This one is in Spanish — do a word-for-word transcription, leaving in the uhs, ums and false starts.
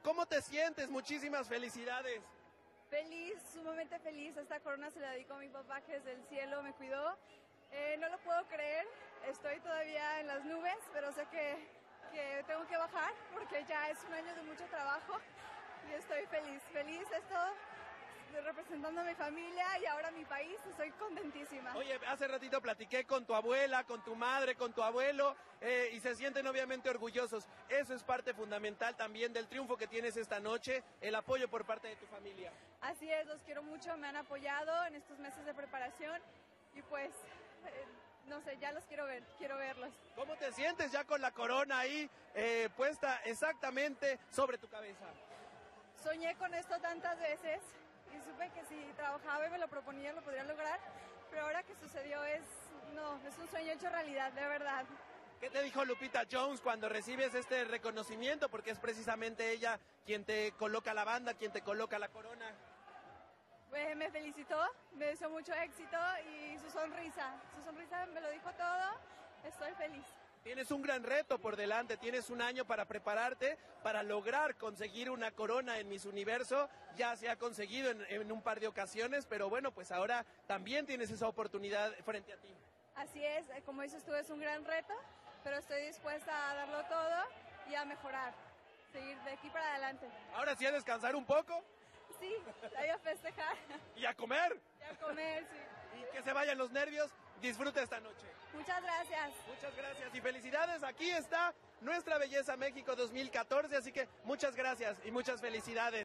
¿Cómo te sientes? Muchísimas felicidades. Feliz, sumamente feliz. Esta corona se la dedico a mi papá, que desde el cielo me cuidó. Eh, no lo puedo creer, estoy todavía en las nubes, pero sé que, que tengo que bajar porque ya es un año de mucho trabajo y estoy feliz, feliz esto representando a mi familia y ahora mi país, estoy contentísima. Oye, hace ratito platiqué con tu abuela, con tu madre, con tu abuelo eh, y se sienten obviamente orgullosos. Eso es parte fundamental también del triunfo que tienes esta noche, el apoyo por parte de tu familia. Así es, los quiero mucho, me han apoyado en estos meses de preparación y pues, eh, no sé, ya los quiero ver, quiero verlos. ¿Cómo te sientes ya con la corona ahí eh, puesta exactamente sobre tu cabeza? Soñé con esto tantas veces y supe que si trabajaba y me lo proponía lo podría lograr, pero ahora que sucedió es, no, es un sueño hecho realidad, de verdad. ¿Qué te dijo Lupita Jones cuando recibes este reconocimiento? Porque es precisamente ella quien te coloca la banda, quien te coloca la corona. Pues me felicitó, me deseó mucho éxito y su sonrisa, su sonrisa me lo dijo todo, estoy feliz. Tienes un gran reto por delante, tienes un año para prepararte, para lograr conseguir una corona en Miss Universo. Ya se ha conseguido en, en un par de ocasiones, pero bueno, pues ahora también tienes esa oportunidad frente a ti. Así es, como dices tú, es un gran reto, pero estoy dispuesta a darlo todo y a mejorar, seguir de aquí para adelante. Ahora sí a descansar un poco. Sí, ahí a festejar. Y a comer. Y a comer, sí. Y que se vayan los nervios. Disfruta esta noche. Muchas gracias. Muchas gracias y felicidades. Aquí está nuestra Belleza México dos mil catorce, así que muchas gracias y muchas felicidades.